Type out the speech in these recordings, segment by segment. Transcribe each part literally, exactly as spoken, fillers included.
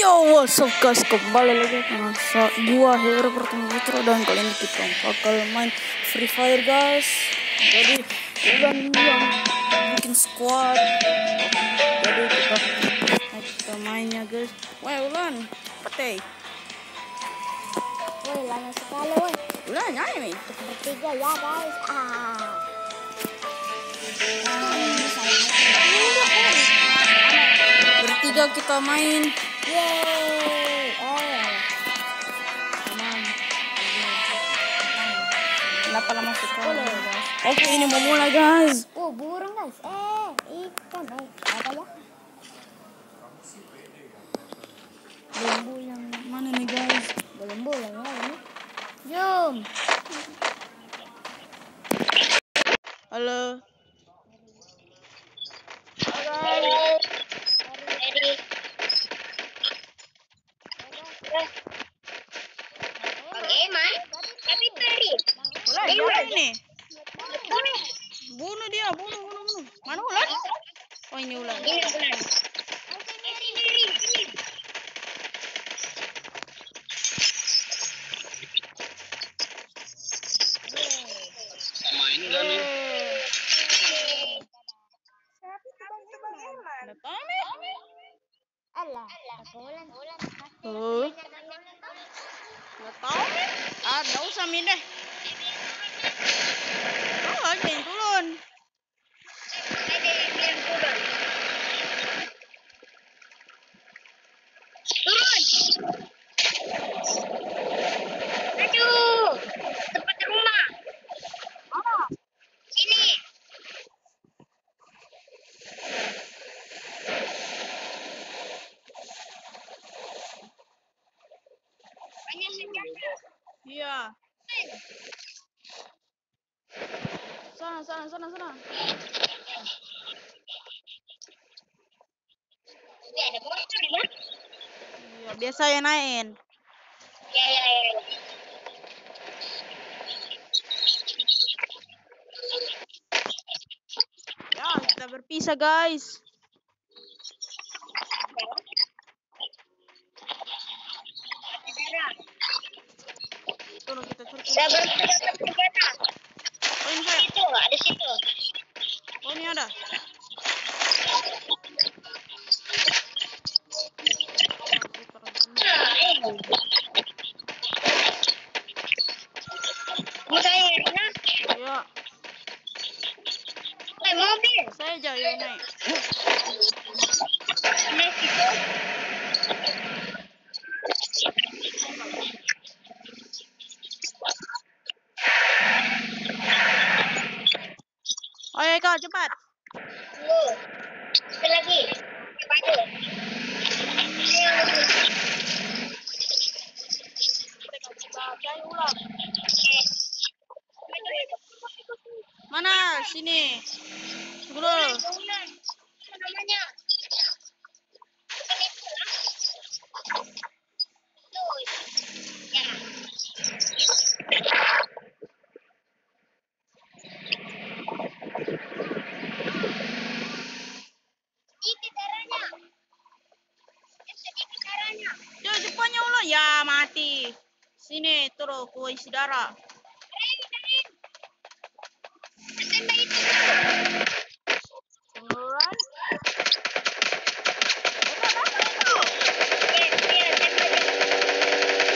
Yo, what's up guys, kembali lagi dengan gua Hero Pertama Putra, dan kali ini kita bakal main Free Fire guys. Jadi Ulan yang bikin squad. Jadi kita kita mainnya guys. Wah Ulan, pete. Woi lama sekali woi. Ulan nyanyi nih. Bertiga ya guys. Ah. Bertiga kita main. Yeay. Oh. Kenapa lama sekali? Oke, ini mau mulai guys. Oh burung guys. Eh ikan eh apa ya? Bulan mana nih guys? Belum bulan ya ini. Jom. Halo. Halo. Ulan, ini. Bunuh dia, bunuh, bunuh, bunuh. Mana Ulan? Oh ini Ulan. Ini Ulan. Alah, Ulan, Ulan. Oh. Nggak tahu nih. Ah, nggak usah min deh. Oh, aja yang turun. Aduh, tempat rumah. Oh, ini. Banyak senjata. Iya. Sana, sana, sana, sana. Ini ada monster ya? Iya, biasa ya naikin. Ya, ya, ya. Ya, kita berpisah guys. Turun kita turun. Saya bersenjata. Oh ini saya. Situ, ada situ. Oh ini ada. Mau saya ya? Iya. Naik mobil. Saya aja yang naik. Naik situ. Ayo kau cepat. Tunggu. Satu lagi. Cepat tu. Cari ulang. Mana? Sini. Tunggu dulu. Ulan. Apa namanya? Bukan itu lah. Tuh. Ya. Sedikit darahnya. Ya, sedikit darahnya. Ya depannya ulang. Ya mati. Sini terus ku isi darah. Keren, keren. Standby itu. Ulan. Iya, iya, standby.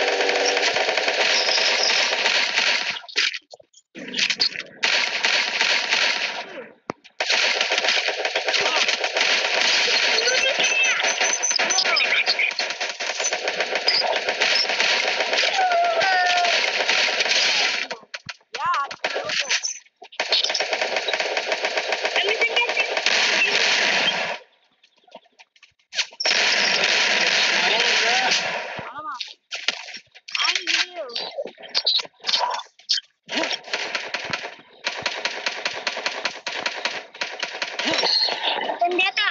Senjata.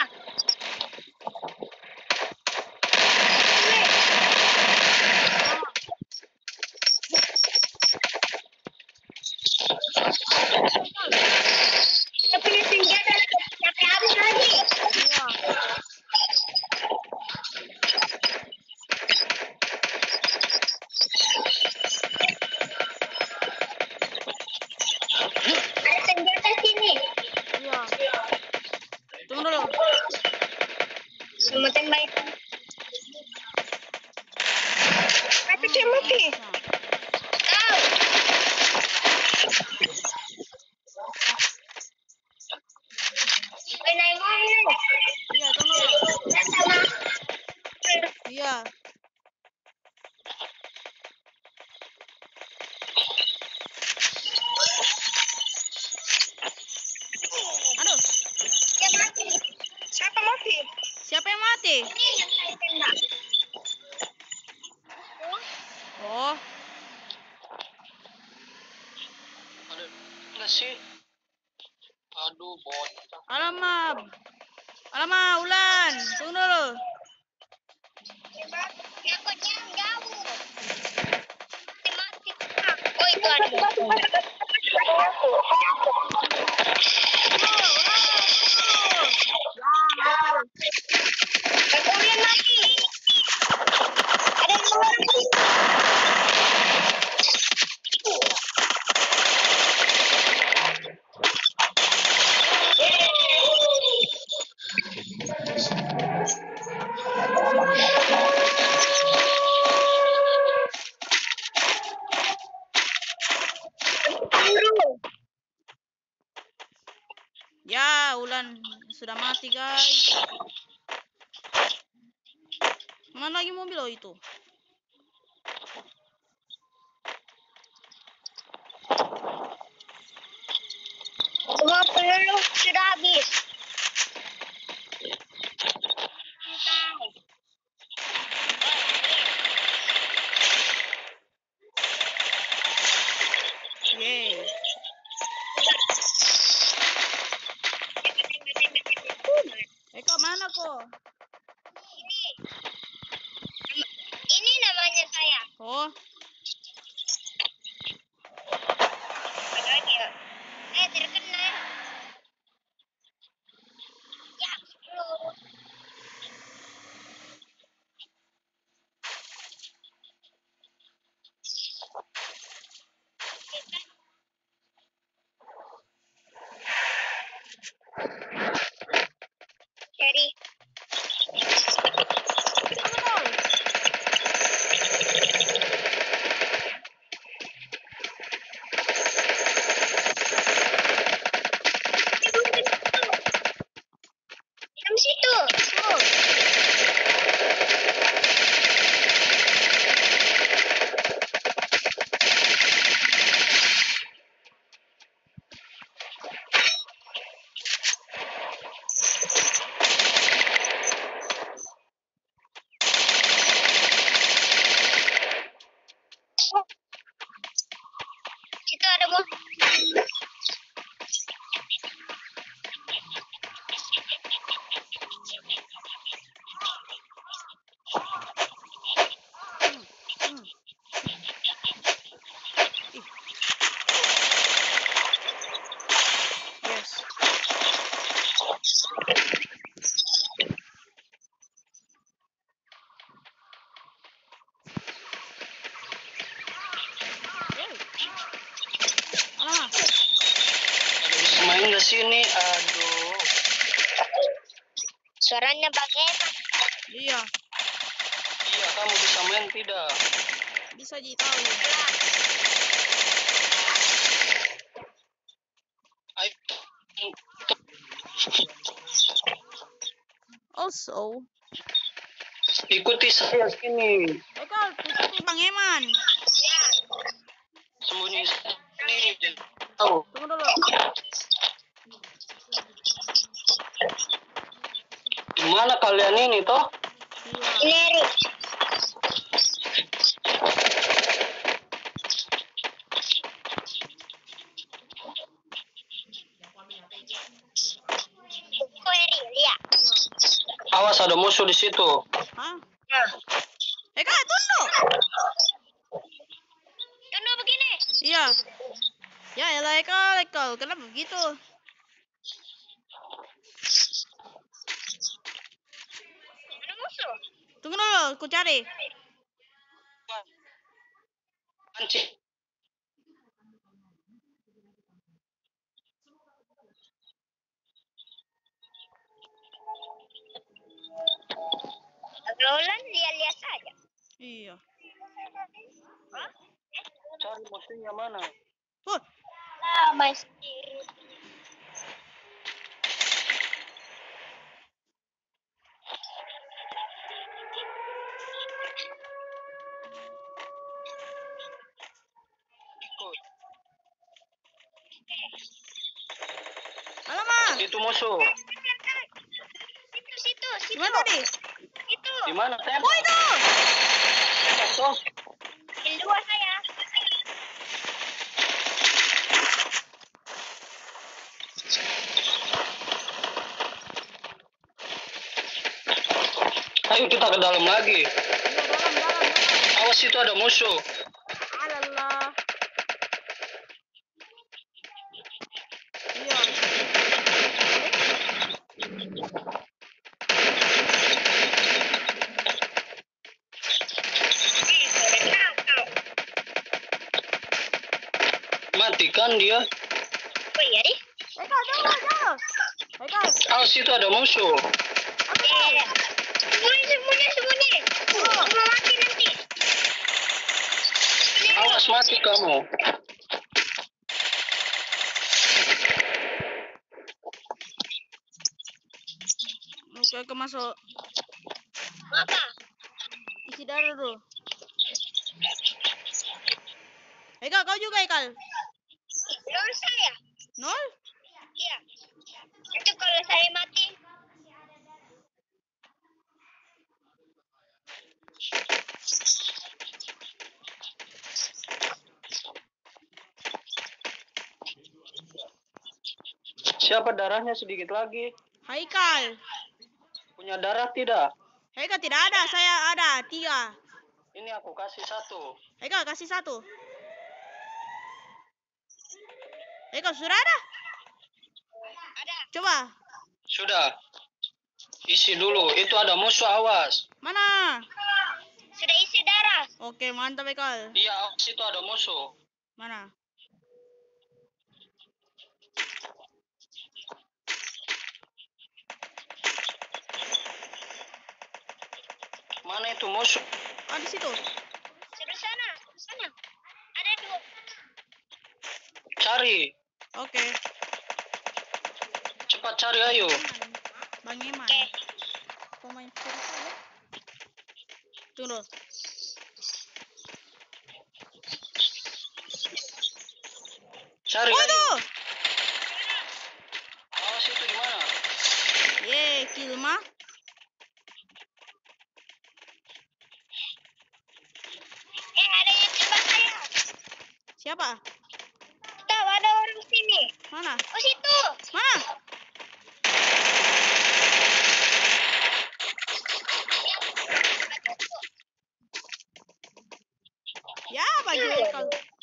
Kita punya senjata sampai habis lagi. Iya. Mau tembak. Tapi dia mati. Tahu. Main mana? Iya, tunggu. Sama. Iya. Aduh, Dia mati. Siapa mati? siapa yang mati? Ini yang saya tembak. Oh, Ada enggak sih? Aduh, bocah. alamak. Alamak, Ulan. Tunggu dulu. Ya kok jangan jauh. Mati mati. Oh itu ada. Kemudian mati. Ada yang mati. Ya, Ulan sudah mati, guys. Mana lagi mobil oh itu? Semua peluru sudah habis. Yeay. Eka mana kok? Ini namanya saya. Oh, Ada lagi ya. Eh terkena. Ya peluru. Jadi tunggu dulu. di situ. Turun. Situ ada mobil. Hmm, hmm. Ih. Yes. Woi. Alamak. Ada bisa main nggak sih ini? Aduh. Suaranya bagaimana? Iya, Iya, kamu bisa main tidak? bisa Ji tahu. Ayo. Also, Ikuti saya sini. Eka ikuti Bang Eman. Sembunyi sini. Tahu. Tunggu dulu. Gimana kalian ini toh? Iya. Leri. Leri, lihat. Awas ada musuh di situ. Hah? Nah, Eka tunduk. tunduk begini. Iya. Ya elah Eka, Eka, kenapa begitu? Ada musuh. Tunggu dulu, aku cari. Pancing. Iya. Cari musuhnya mana? Oh, Lah, Mas Kiri. alamak. Itu musuh. Situ, situ, situ. Gimana tadi? Itu. Di mana tembak? Oh itu. Tembak tuh. Kill dua saya. Ayo kita ke dalam lagi. Iya dalam dalam dalam. Awas itu ada musuh. Alallah. Iya. Matikan dia. Oh iya deh. Haikal jauh jauh. Haikal. Awas itu ada musuh. Eh, sembunyi, sembunyi, sembunyi. Oh. Cuma mati nanti. Awas mati kamu. Oke oke masuk. Apa? Isi darah dulu. Haikal kau juga Haikal. Nol saya. Nol? Iya. Itu kalau saya mati. Siapa darahnya sedikit lagi? Haikal. Punya darah tidak? Haikal tidak ada, saya ada tiga. Ini aku kasih satu. Haikal kasih satu. Haikal sudah ada? Ada. Coba. Sudah. Isi dulu. Itu ada musuh, awas. Mana? Sudah isi darah. Oke mantap Haikal. Iya, awas itu ada musuh. Mana? Mana itu musuh? Ah di situ. Sebelah sana, sebelah sana. Ada dua. Cari. Oke. Cepat cari, ayo. Bang Iman. Oke. Pemain Free Fire. Tunggu. Cari, Oh ayo. itu. Awas itu di mana? Yeay, kill mah. Eh, ada yang tembak saya. Siapa? Tahu ada orang sini. Mana? Oh, situ. Mana? Ya, baju Haikal.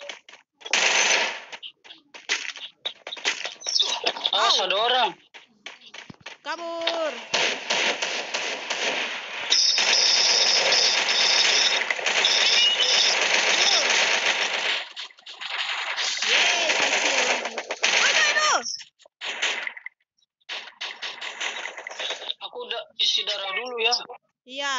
Awas ada orang. Kabur. Yeay, saya kill lagi. Oh itu itu. Aku udah isi darah dulu ya. Iya.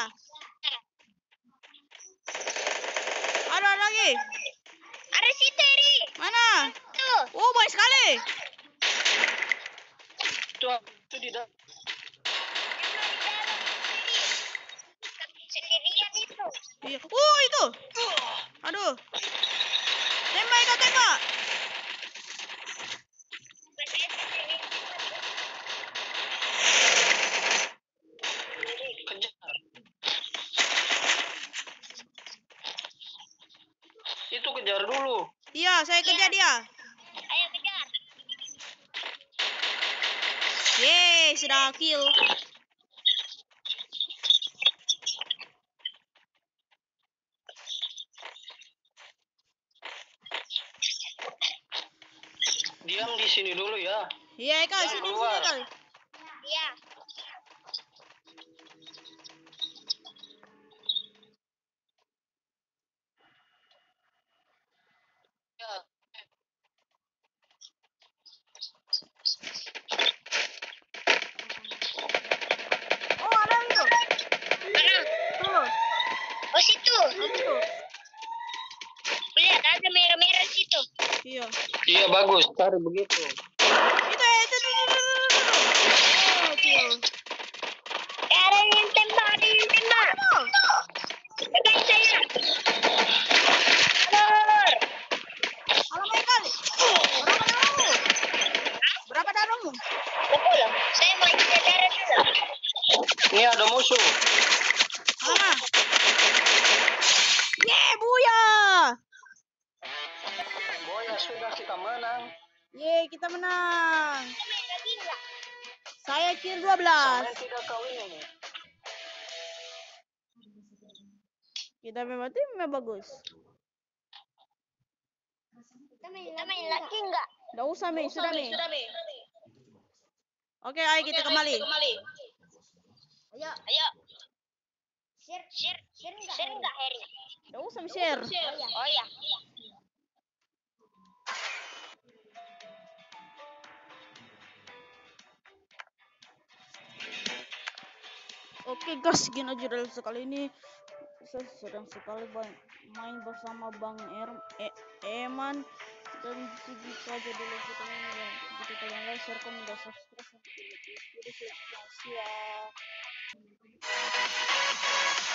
Ada lagi. Ada si Terry. Mana? Tuh. Oh, banyak sekali. Itu, itu di dalam. Sendirian itu. Iya. Oh, itu. Aduh. Tembak, Ika, tembak. Kejar. Itu kejar dulu. Iya, saya kejar dia. Ayo kejar. Yeay, sudah kill. Diam di sini dulu ya. Iya, Ika, Jangan sini, sini, keluar. Ika. Iya. Ya. Oh, ada itu. Mana? Tuh. Oh, situ. Iya. Iya bagus, cari begitu. Itu ya, itu, itu, itu, itu, itu. Oh, kill. Eh, ada yang tembak, ada yang tembak. Pegang saya. Alur. Alam Michael. Berapa darahmu? Berapa darahmu? Betul. Saya mau ikut darah dulu. Ini ada musuh. Alamak. Ye, buya. Boya sudah kita menang. Ye, kita menang. Main lagi enggak? Saya kill dua belas. Sampai tidak kau ini. Kita memang tim yang bagus. Kita main lagi enggak? Nggak usah, Mei. Sudah, Mei. Sudah, Mei. Oke, ayo kita kembali. Ayo. Ayo. Share, share, share enggak? Share enggak, Harry? Nggak usah share. Oh iya. Oke guys, gini aja dalam sekali ini saya sedang sekali main bersama Bang Er e Eman dan segitu aja dulu videonya ya. Jika kalian like, share, komen, dan subscribe sampai di video selanjutnya.